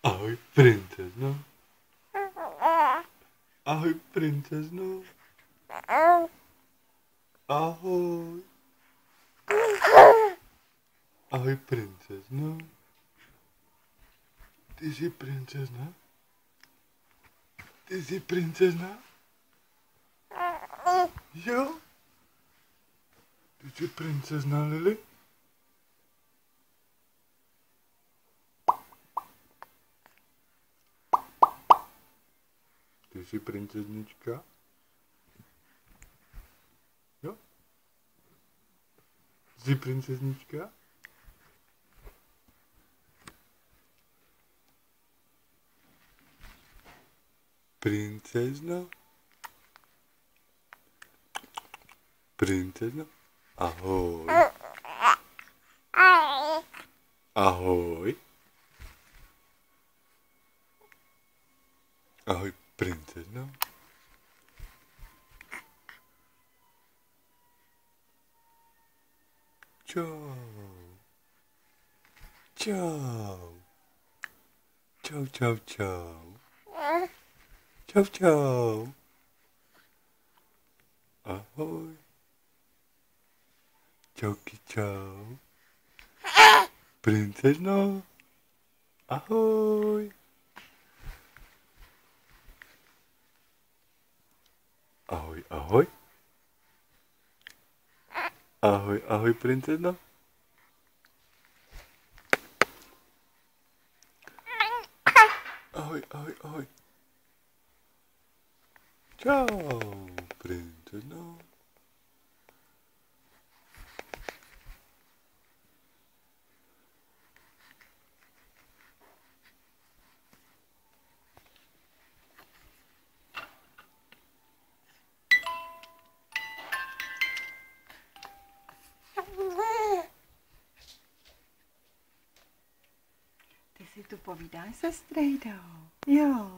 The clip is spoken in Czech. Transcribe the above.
Ahoj, princezno. Ahoj, princezno. Ahoj. Ahoj, princezno. Ty jsi princezna? Ty jsi princezna? Jo? Ty jsi princezna, Lily? Ty jsi princeznička? Jo? Jsi princeznička? Princezno? Princezno? Ahoj. Ahoj. Ahoj, princezno. Čau. Čau. Čau, čau, čau. Čau, čau. Ahoj. Čauky, čau. Princezno. Ahoj. Ahoj, ahoj. Ahoj, ahoj, princezno. Ahoj, ahoj, ahoj. Čau, princezno. Ty si tu povídáš se strejdou? Jo.